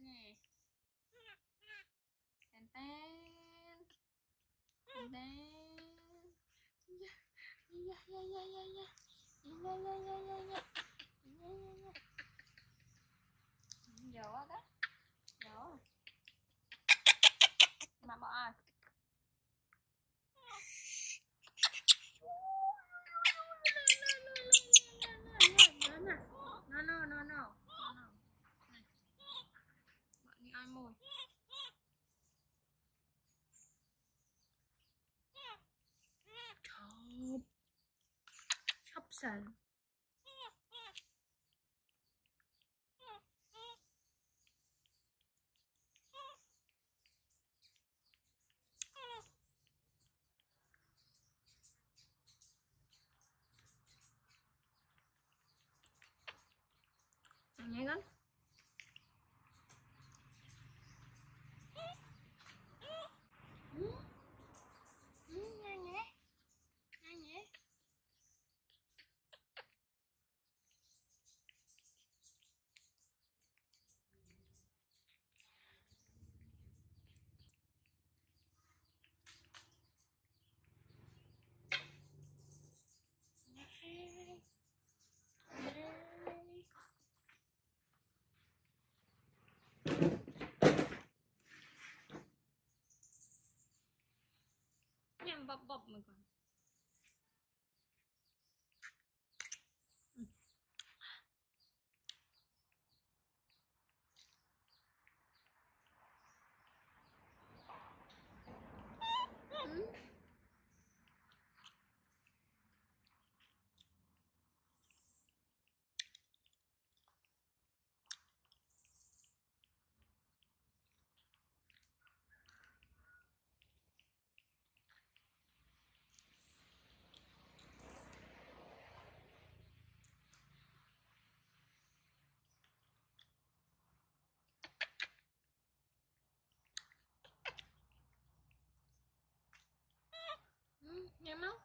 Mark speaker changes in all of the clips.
Speaker 1: nè. Tàn tan. Tàn tan. Dạ. Dạ dạ dạ dạ dạ. Dạ dạ dạ dạ dạ. Dạ dạ dạ. Dỗ đó. Dỗ. Mà bỏ ai? No. Bạn đi ai mồi. Hấp dẫn. Nghe con. Nghe. Nhằm bập mà còn. Nghe máu.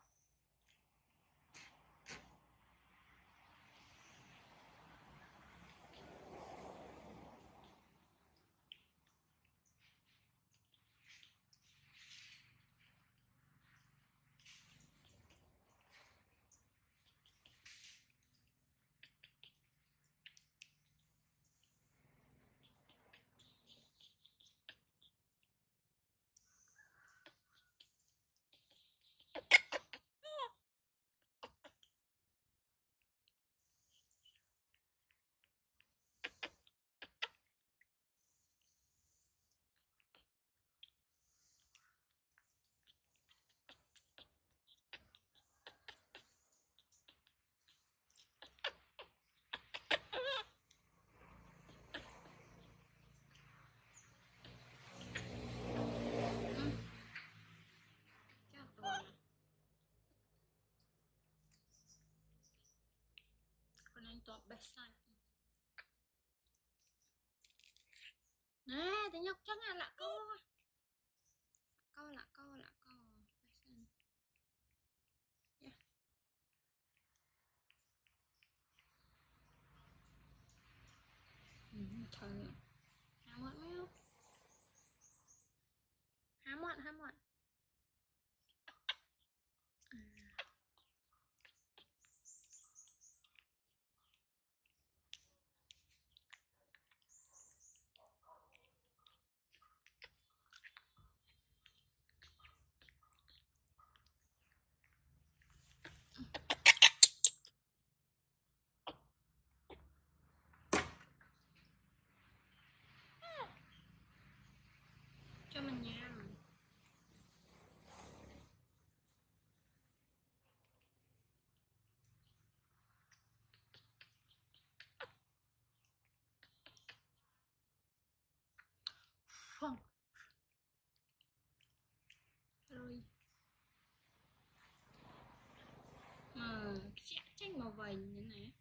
Speaker 1: Tốt best sai. Nè, thì nhóc chắc là câu. Lạ câu. Yeah. Trời. Há mọn mấy không? Há mọn. Cho mình nhầm. Không. Rồi. Tranh màu vàng như thế này.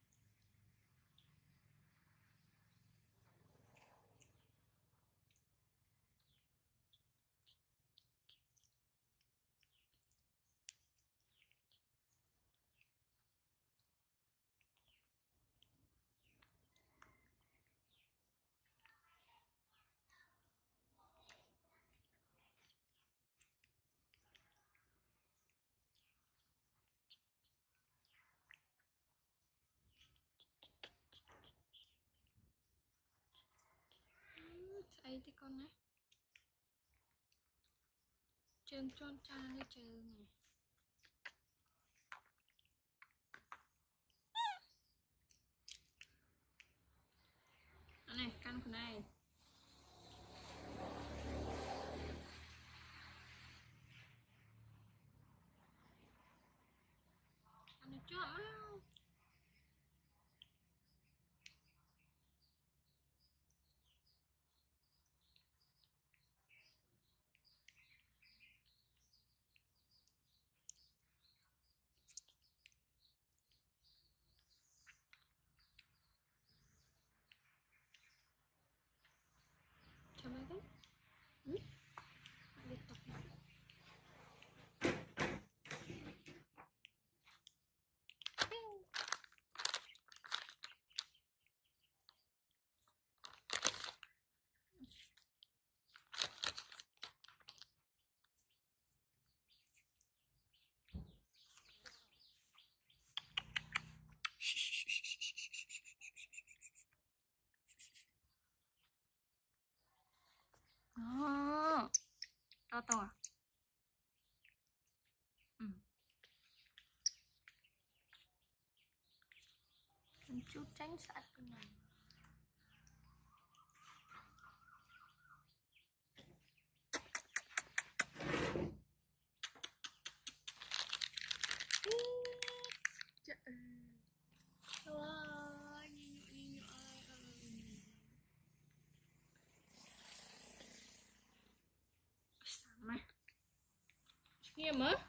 Speaker 1: đây thì con này trường tròn cha đi trường này này căn của này ăn được chưa mau cho mấy cái liên tục to to à? Chút tránh sạch cái này sama. Iya mah.